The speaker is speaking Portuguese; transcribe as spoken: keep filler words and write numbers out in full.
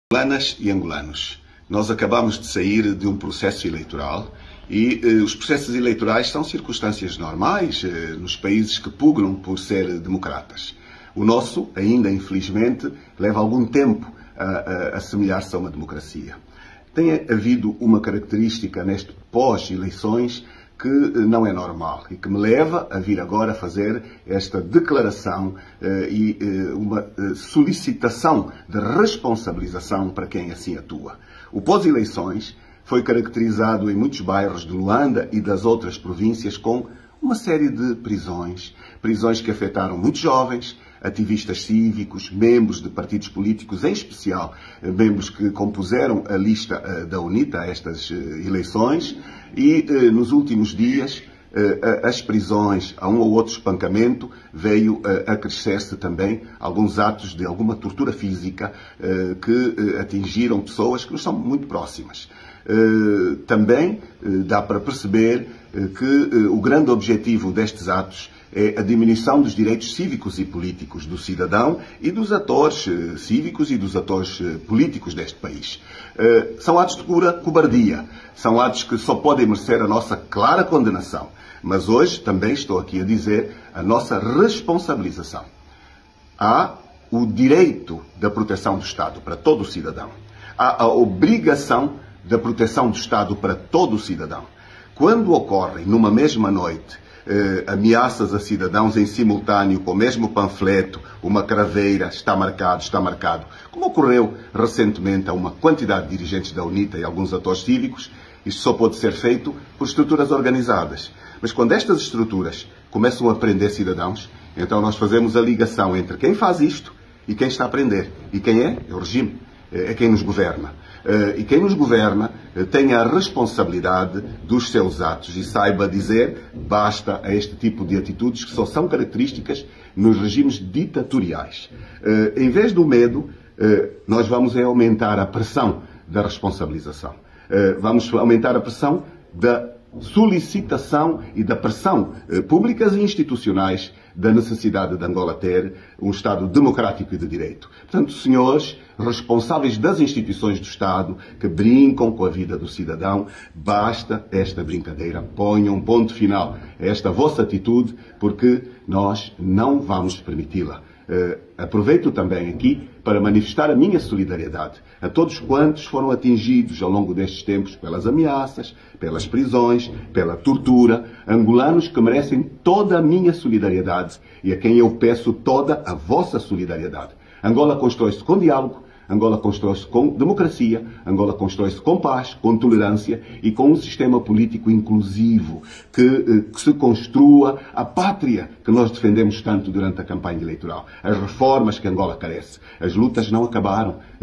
Angolanas e angolanos, nós acabamos de sair de um processo eleitoral e eh, os processos eleitorais são circunstâncias normais eh, nos países que pugnam por ser democratas. O nosso, ainda infelizmente, leva algum tempo a, a, a assemelhar-se a uma democracia. Tem havido uma característica neste pós-eleições que não é normal e que me leva a vir agora fazer esta declaração eh, e eh, uma eh, solicitação de responsabilização para quem assim atua. O pós-eleições foi caracterizado em muitos bairros de Luanda e das outras províncias com uma série de prisões, prisões que afetaram muitos jovens, ativistas cívicos, membros de partidos políticos, em especial membros que compuseram a lista da UNITA a estas eleições, e nos últimos dias as prisões, a um ou outro espancamento, veio a acrescer-se também alguns atos de alguma tortura física que atingiram pessoas que nos são muito próximas. Também dá para perceber que o grande objetivo destes atos é a diminuição dos direitos cívicos e políticos do cidadão e dos atores cívicos e dos atores políticos deste país. São atos de pura cobardia, são atos que só podem merecer a nossa clara condenação. Mas hoje também estou aqui a dizer a nossa responsabilização. Há o direito da proteção do Estado para todo o cidadão. Há a obrigação da proteção do Estado para todo o cidadão. Quando ocorrem, numa mesma noite, eh, ameaças a cidadãos em simultâneo, com o mesmo panfleto, uma craveira, está marcado, está marcado, como ocorreu recentemente a uma quantidade de dirigentes da UNITA e alguns atores cívicos, isto só pode ser feito por estruturas organizadas. Mas quando estas estruturas começam a prender cidadãos, então nós fazemos a ligação entre quem faz isto e quem está a prender. E quem é? É o regime. É quem nos governa. E quem nos governa tem a responsabilidade dos seus atos e saiba dizer basta a este tipo de atitudes que só são características nos regimes ditatoriais. Em vez do medo, nós vamos aumentar a pressão da responsabilização. Vamos aumentar a pressão da solicitação e da pressão eh, públicas e institucionais da necessidade de Angola ter um Estado democrático e de direito. Portanto, senhores responsáveis das instituições do Estado que brincam com a vida do cidadão, basta esta brincadeira. Ponham um ponto final a esta vossa atitude, porque nós não vamos permiti-la. Uh, aproveito também aqui para manifestar a minha solidariedade a todos quantos foram atingidos ao longo destes tempos pelas ameaças, pelas prisões, pela tortura, angolanos que merecem toda a minha solidariedade e a quem eu peço toda a vossa solidariedade. Angola constrói-se com diálogo, Angola constrói-se com democracia, Angola constrói-se com paz, com tolerância e com um sistema político inclusivo que, que se construa a pátria que nós defendemos tanto durante a campanha eleitoral. As reformas que Angola carece. As lutas não acabaram.